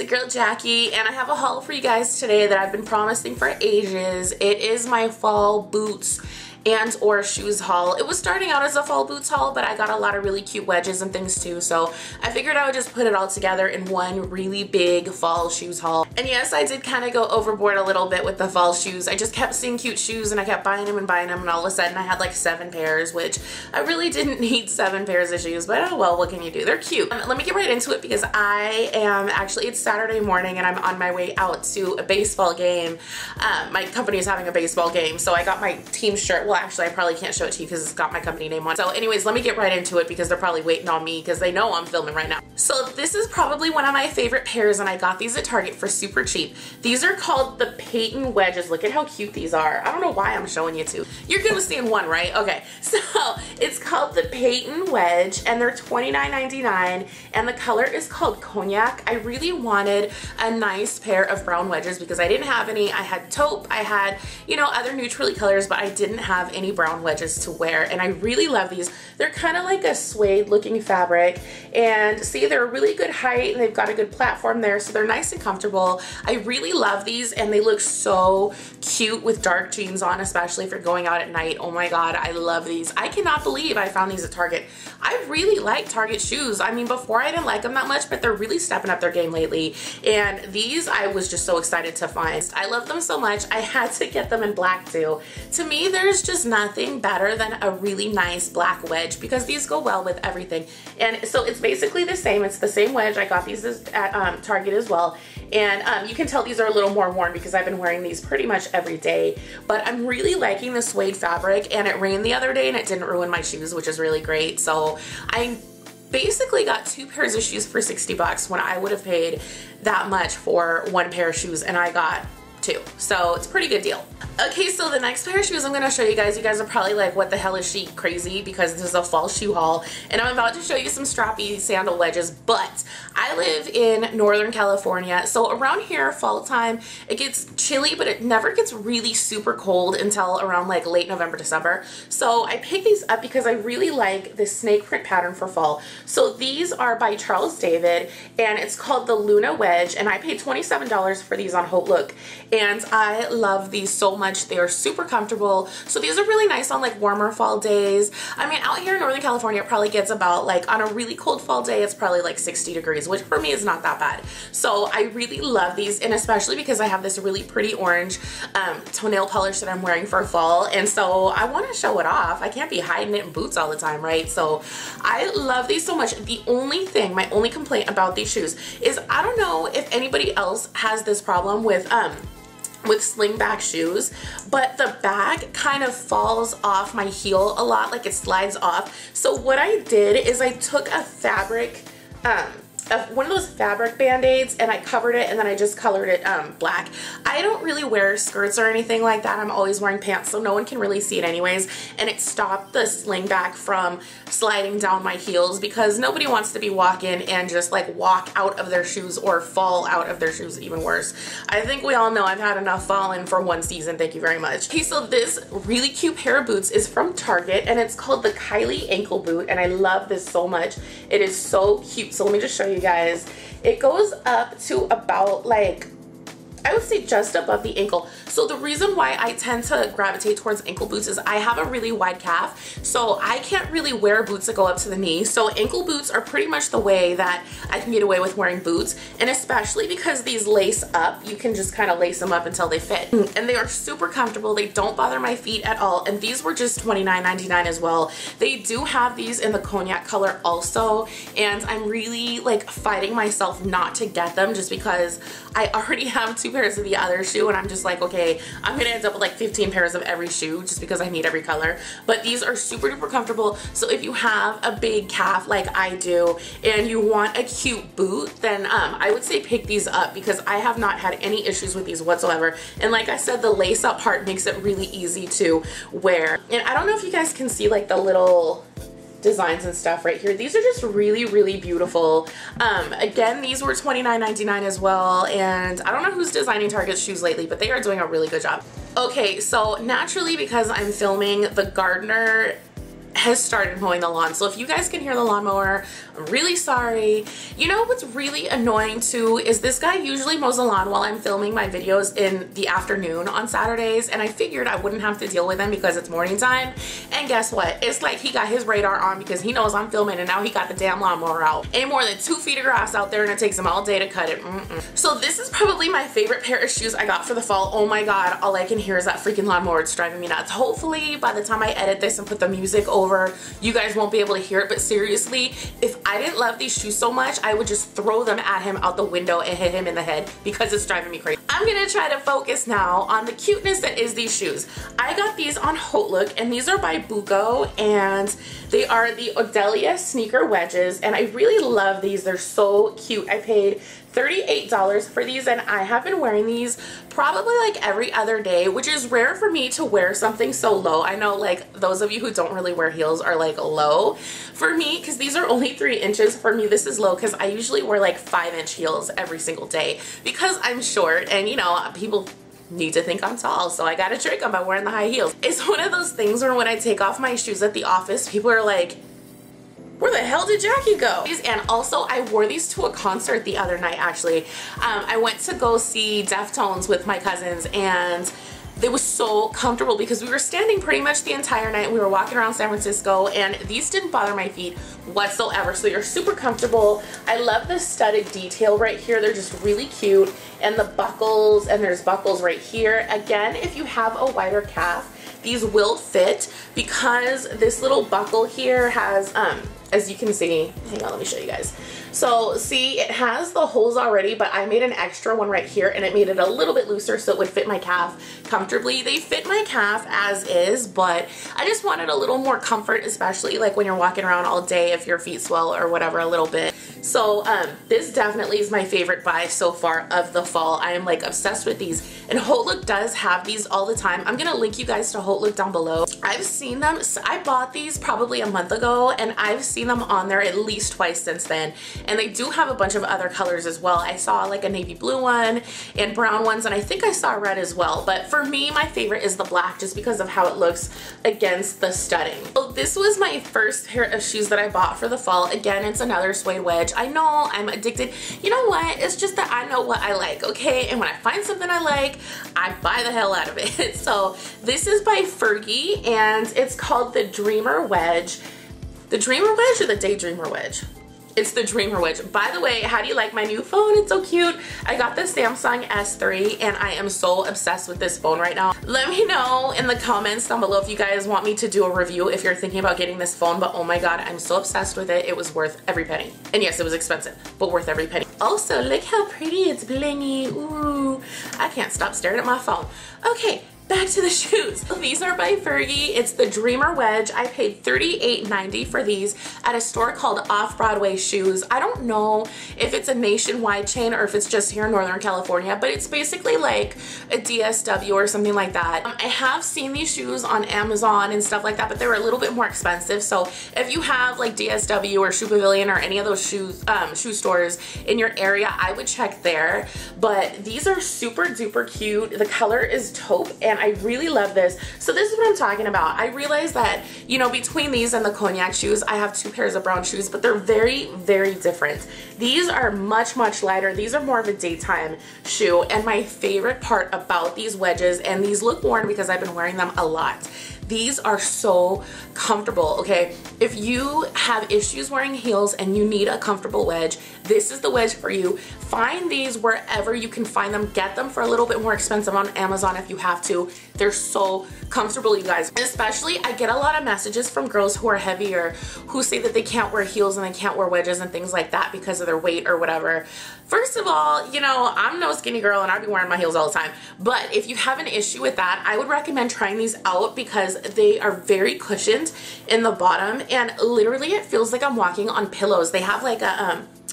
your girl Jackie, and I have a haul for you guys today that I've been promising for ages. It is my fall boots and or shoes haul. It was starting out as a fall boots haul, but I got a lot of really cute wedges and things too, so I figured I would just put it all together in one really big fall shoes haul. And yes, I did kind of go overboard a little bit with the fall shoes. I just kept seeing cute shoes and I kept buying them, and all of a sudden I had like 7 pairs, which I really didn't need 7 pairs of shoes, but oh well, what can you do? They're cute. Let me get right into it because I am actually, it's Saturday morning and I'm on my way out to a baseball game. My company is having a baseball game, so I got my team shirt. Well, actually, I probably can't show it to you because it's got my company name on it. So anyways, let me get right into it because they're probably waiting on me because they know I'm filming right now. So this is probably one of my favorite pairs, and I got these at Target for super cheap. These are called the Peyton Wedges. Look at how cute these are. I don't know why I'm showing you two. You're good with seeing one, right? Okay, so it's called the Peyton Wedge, and they're $29.99, and the color is called Cognac. I really wanted a nice pair of brown wedges because I didn't have any. I had taupe, I had, you know, other neutrally colors, but I didn't have any brown wedges to wear, and I really love these. They're kind of like a suede looking fabric, and see, they're a really good height and they've got a good platform there, so they're nice and comfortable. I really love these, and they look so cute with dark jeans on, especially if you're going out at night. Oh my god, I love these. I cannot believe I found these at Target. I really like Target shoes. I mean, before I didn't like them that much, but they're really stepping up their game lately, and these I was just so excited to find. I love them so much, I had to get them in black too. To me, there's just nothing better than a really nice black wedge because these go well with everything. And so it's basically the same. It's the same wedge. I got these at Target as well. And you can tell these are a little more worn because I've been wearing these pretty much every day. But I'm really liking the suede fabric, and it rained the other day and it didn't ruin my shoes, which is really great. So I basically got 2 pairs of shoes for 60 bucks when I would have paid that much for 1 pair of shoes, and I got 2. So it's a pretty good deal. Okay, so the next pair of shoes I'm going to show you guys are probably like, what the hell is she, crazy? Because this is a fall shoe haul, and I'm about to show you some strappy sandal wedges. But I live in Northern California, so around here, fall time, it gets chilly, but it never gets really super cold until around like late November, December. So I picked these up because I really like this snake print pattern for fall. So these are by Charles David, and it's called the Luna Wedge, and I paid $27 for these on Hope Look, and I love these so much. They are super comfortable. So these are really nice on like warmer fall days. I mean, out here in Northern California, it probably gets about like, on a really cold fall day, it's probably like 60 degrees, which for me is not that bad. So I really love these, and especially because I have this really pretty orange toenail polish that I'm wearing for fall, and so I want to show it off. I can't be hiding it in boots all the time, right? So I love these so much. The only thing, my only complaint about these shoes is I don't know if anybody else has this problem with slingback shoes, but the bag kind of falls off my heel a lot, like it slides off. So what I did is I took a fabric, one of those fabric band-aids, and I covered it, and then I just colored it black. I don't really wear skirts or anything like that. I'm always wearing pants, so no one can really see it anyways, and it stopped the sling back from sliding down my heels because nobody wants to be walking and just like walk out of their shoes or fall out of their shoes, even worse. I think we all know I've had enough falling for one season, thank you very much. Okay, so this really cute pair of boots is from Target, and it's called the Kylie ankle boot, and I love this so much. It is so cute. So let me just show you guys. It goes up to about like, I would say just above the ankle. So the reason why I tend to gravitate towards ankle boots is I have a really wide calf, so I can't really wear boots that go up to the knee. So ankle boots are pretty much the way that I can get away with wearing boots, and especially because these lace up, you can just kind of lace them up until they fit. And they are super comfortable. They don't bother my feet at all, and these were just $29.99 as well. They do have these in the cognac color also, and I'm really like fighting myself not to get them just because I already have 2 pairs of the other shoe, and I'm just like, okay, I'm gonna end up with like 15 pairs of every shoe just because I need every color. But these are super duper comfortable, so if you have a big calf like I do and you want a cute boot, then I would say pick these up because I have not had any issues with these whatsoever. And like I said, the lace up part makes it really easy to wear. And I don't know if you guys can see like the little designs and stuff right here. These are just really, really beautiful. Again, these were $29.99 as well, and I don't know who's designing Target shoes lately, but they are doing a really good job. Okay, so naturally, because I'm filming the Gardner has started mowing the lawn. So if you guys can hear the lawnmower, I'm really sorry. You know what's really annoying too is this guy usually mows the lawn while I'm filming my videos in the afternoon on Saturdays, and I figured I wouldn't have to deal with him because it's morning time. And guess what? It's like he got his radar on because he knows I'm filming, and now he got the damn lawnmower out. Ain't more than 2 feet of grass out there, and it takes him all day to cut it. So this is probably my favorite pair of shoes I got for the fall. Oh my god, all I can hear is that freaking lawnmower. It's driving me nuts. Hopefully by the time I edit this and put the music over, you guys won't be able to hear it. But seriously, if I didn't love these shoes so much, I would just throw them at him out the window and hit him in the head because it's driving me crazy. I'm gonna try to focus now on the cuteness that is these shoes. I got these on HauteLook, and these are by Buco, and they are the Odelia sneaker wedges, and I really love these. They're so cute. I paid $38 for these, and I have been wearing these probably like every other day, which is rare for me to wear something so low. I know like those of you who don't really wear heels are like low. For me, because these are only 3 inches, for me this is low because I usually wear like 5-inch heels every single day because I'm short, and you know, people need to think I'm tall, so I gotta trick them by wearing the high heels. It's one of those things where when I take off my shoes at the office, people are like, where the hell did Jackie go? And also I wore these to a concert the other night actually. I went to go see Deftones with my cousins, and they was so comfortable because we were standing pretty much the entire night. We were walking around San Francisco, and these didn't bother my feet whatsoever. So you're super comfortable. I love the studded detail right here. They're just really cute. And the buckles, and there's buckles right here. Again, if you have a wider calf, these will fit because this little buckle here has, as you can see, hang on, let me show you guys. So see, it has the holes already, but I made an extra one right here, and it made it a little bit looser so it would fit my calf comfortably. They fit my calf as is, but I just wanted a little more comfort, especially like when you're walking around all day if your feet swell or whatever a little bit. So this definitely is my favorite buy so far of the fall. I am like obsessed with these, and HauteLook does have these all the time. I'm gonna link you guys to HauteLook down below. I've seen them, I bought these probably a month ago, and I've seen them on there at least twice since then. And they do have a bunch of other colors as well. I saw like a navy blue one and brown ones, and I think I saw red as well. But for me, my favorite is the black just because of how it looks against the studding. So this was my first pair of shoes that I bought for the fall. Again, it's another suede wedge. I know I'm addicted. You know what? It's just that I know what I like, okay? And when I find something I like, I buy the hell out of it. So this is by Fergie, and it's called the Dreamer Wedge. The Dreamer Wedge or the Daydreamer Wedge? It's the Dreamer Wedge. By the way, how do you like my new phone? It's so cute. I got the Samsung S3, and I am so obsessed with this phone right now. Let me know in the comments down below if you guys want me to do a review if you're thinking about getting this phone, but oh my god, I'm so obsessed with it. It was worth every penny. And yes, it was expensive, but worth every penny. Also, look how pretty it's blingy. Ooh, I can't stop staring at my phone. Okay, back to the shoes. These are by Fergie. It's the Dreamer Wedge. I paid $38.90 for these at a store called Off-Broadway Shoes. I don't know if it's a nationwide chain or if it's just here in Northern California, but it's basically like a DSW or something like that. I have seen these shoes on Amazon and stuff like that, but they were a little bit more expensive. So if you have like DSW or Shoe Pavilion or any of those shoe stores in your area, I would check there. But these are super duper cute. The color is taupe, and I really love this. So this is what I'm talking about. I realized that, you know, between these and the cognac shoes, I have 2 pairs of brown shoes, but they're very, very different. These are much, much lighter. These are more of a daytime shoe, and my favorite part about these wedges, and these look worn because I've been wearing them a lot, these are so comfortable, okay? If you have issues wearing heels and you need a comfortable wedge, this is the wedge for you. Find these wherever you can find them. Get them for a little bit more expensive on Amazon if you have to. They're so comfortable, you guys. And especially, I get a lot of messages from girls who are heavier who say that they can't wear heels and they can't wear wedges and things like that because of their weight or whatever. First of all, you know, I'm no skinny girl and I'd be wearing my heels all the time. But if you have an issue with that, I would recommend trying these out because they are very cushioned in the bottom, and literally it feels like I'm walking on pillows. They have like a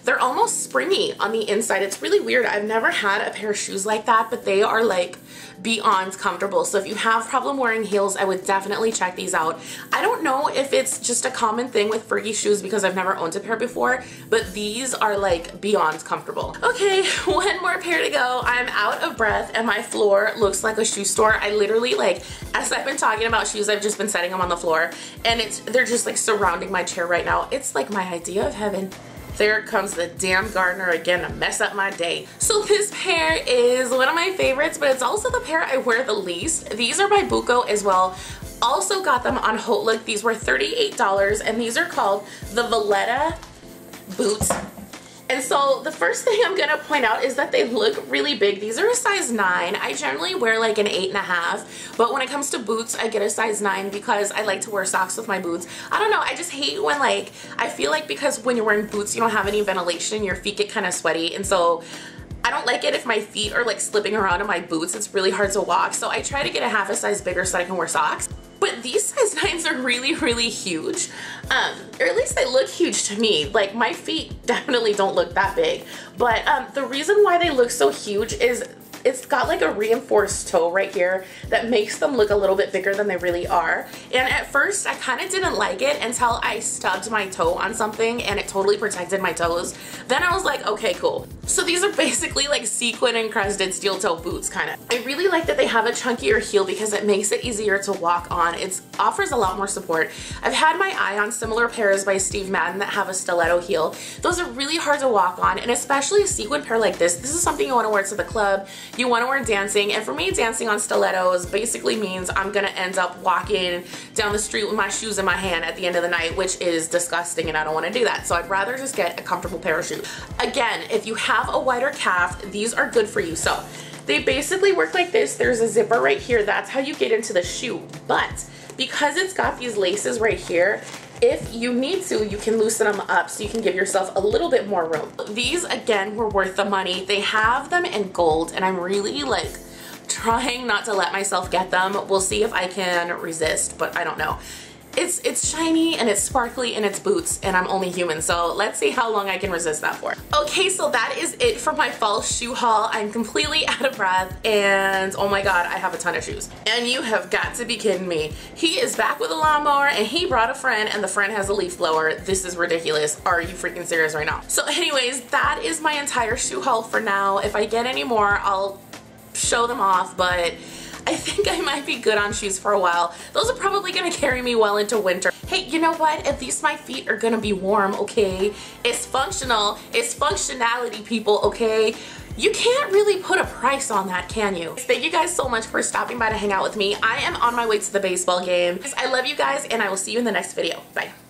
They're almost springy on the inside. It's really weird. I've never had a pair of shoes like that, but they are like beyond comfortable. So if you have problem wearing heels, I would definitely check these out. I don't know if it's just a common thing with Fergie shoes because I've never owned a pair before, but these are like beyond comfortable. Okay, one more pair to go. I'm out of breath and my floor looks like a shoe store. I literally, like, as I've been talking about shoes, I've just been setting them on the floor and they're just like surrounding my chair right now. It's like my idea of heaven. There comes the damn gardener again to mess up my day. So this pair is one of my favorites, but it's also the pair I wear the least. These are by Buco as well. Also got them on Hotlook. These were $38 and these are called the Valletta boots. And so the first thing I'm gonna point out is that they look really big. These are a size 9. I generally wear like an 8.5, but when it comes to boots, I get a size 9 because I like to wear socks with my boots. I don't know, I just hate when, like, I feel like because when you're wearing boots, you don't have any ventilation, your feet get kind of sweaty, and so I don't like it if my feet are like slipping around in my boots. It's really hard to walk, so I try to get a half a size bigger so I can wear socks. But these size 9s are really, really huge. Or at least they look huge to me. Like, my feet definitely don't look that big. But the reason why they look so huge is it's got like a reinforced toe right here that makes them look a little bit bigger than they really are. And at first I kind of didn't like it until I stubbed my toe on something and it totally protected my toes. Then I was like, okay, cool. So these are basically like sequin encrusted steel toe boots, kind of. I really like that they have a chunkier heel because it makes it easier to walk on. It offers a lot more support. I've had my eye on similar pairs by Steve Madden that have a stiletto heel. Those are really hard to walk on, and especially a sequin pair like this. This is something you want to wear to the club. You want to wear dancing, and for me, dancing on stilettos basically means I'm gonna end up walking down the street with my shoes in my hand at the end of the night, which is disgusting and I don't want to do that. So I'd rather just get a comfortable pair of shoes. Again, if you have a wider calf, these are good for you. So they basically work like this. There's a zipper right here. That's how you get into the shoe. But because it's got these laces right here, if you need to, you can loosen them up so you can give yourself a little bit more room. These, again, were worth the money. They have them in gold, and I'm really like trying not to let myself get them. We'll see if I can resist, but I don't know. It's shiny and it's sparkly and it's boots, and I'm only human, so let's see how long I can resist that for. Okay, so that is it for my fall shoe haul. I'm completely out of breath, and oh my god, I have a ton of shoes. And you have got to be kidding me. He is back with a lawnmower and he brought a friend, and the friend has a leaf blower. This is ridiculous. Are you freaking serious right now? So anyways, that is my entire shoe haul for now. If I get any more, I'll show them off, but I think I might be good on shoes for a while. Those are probably gonna carry me well into winter. Hey, you know what? At least my feet are gonna be warm, okay? It's functional. It's functionality, people, okay? You can't really put a price on that, can you? Thank you guys so much for stopping by to hang out with me. I am on my way to the baseball game. I love you guys, and I will see you in the next video. Bye.